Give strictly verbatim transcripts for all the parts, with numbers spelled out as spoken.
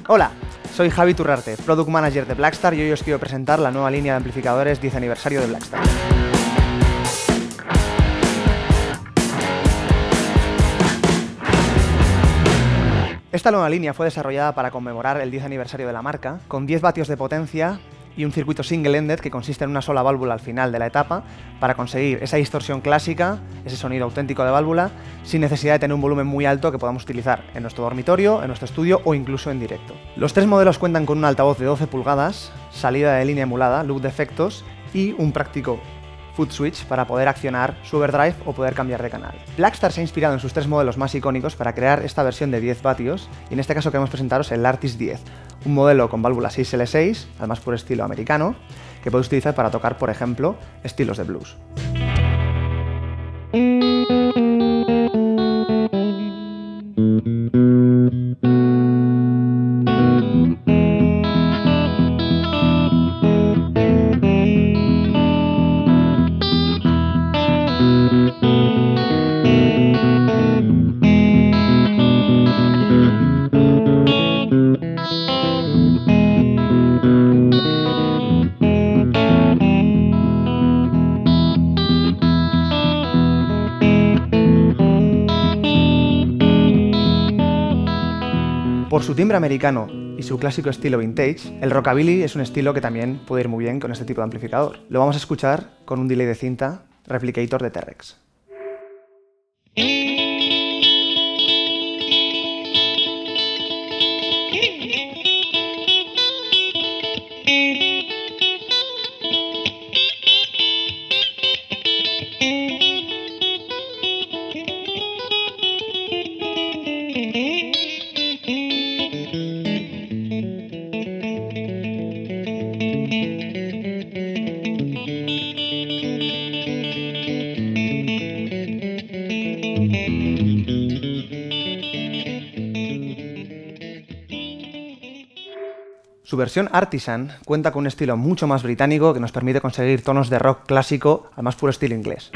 Hola, soy Javi Turrarte, Product Manager de Blackstar, y hoy os quiero presentar la nueva línea de amplificadores diez aniversario de Blackstar. Esta nueva línea fue desarrollada para conmemorar el diez aniversario de la marca, con diez vatios de potencia y un circuito single-ended que consiste en una sola válvula al final de la etapa para conseguir esa distorsión clásica, ese sonido auténtico de válvula, sin necesidad de tener un volumen muy alto que podamos utilizar en nuestro dormitorio, en nuestro estudio o incluso en directo. Los tres modelos cuentan con un altavoz de doce pulgadas, salida de línea emulada, loop de efectos y un práctico foot switch para poder accionar su overdrive o poder cambiar de canal. Blackstar se ha inspirado en sus tres modelos más icónicos para crear esta versión de diez vatios, y en este caso queremos presentaros el Artist diez, un modelo con válvula seis ele seis, al más puro estilo americano, que podéis utilizar para tocar, por ejemplo, estilos de blues. Por su timbre americano y su clásico estilo vintage, el rockabilly es un estilo que también puede ir muy bien con este tipo de amplificador. Lo vamos a escuchar con un delay de cinta Replicator de T-Rex. Su versión Artisan cuenta con un estilo mucho más británico que nos permite conseguir tonos de rock clásico al más puro estilo inglés.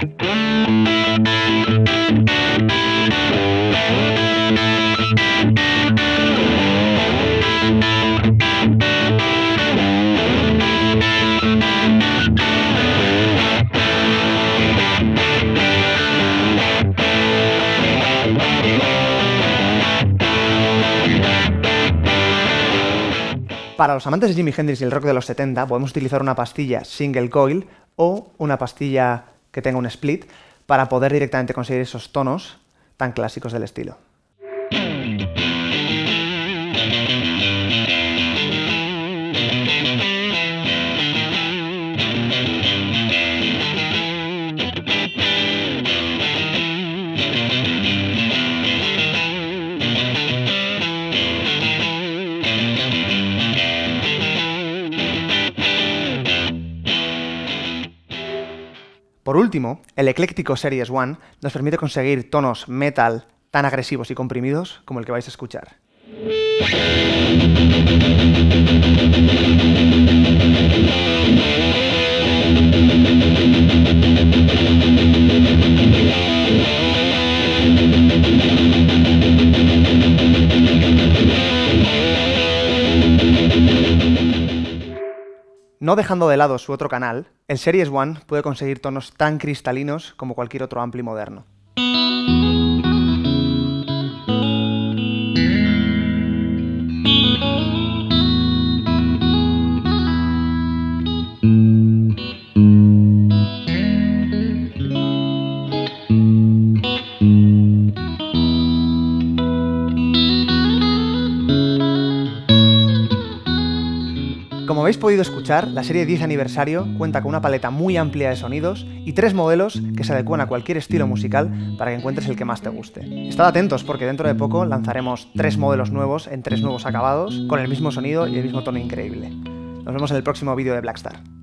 Para los amantes de Jimi Hendrix y el rock de los setenta, podemos utilizar una pastilla single coil o una pastilla que tenga un split para poder directamente conseguir esos tonos tan clásicos del estilo. Por último, el ecléctico Series One nos permite conseguir tonos metal tan agresivos y comprimidos como el que vais a escuchar. No dejando de lado su otro canal, el Series One puede conseguir tonos tan cristalinos como cualquier otro ampli moderno. Como habéis podido escuchar, la serie diez aniversario cuenta con una paleta muy amplia de sonidos y tres modelos que se adecúan a cualquier estilo musical para que encuentres el que más te guste. Estad atentos porque dentro de poco lanzaremos tres modelos nuevos en tres nuevos acabados con el mismo sonido y el mismo tono increíble. Nos vemos en el próximo vídeo de Blackstar.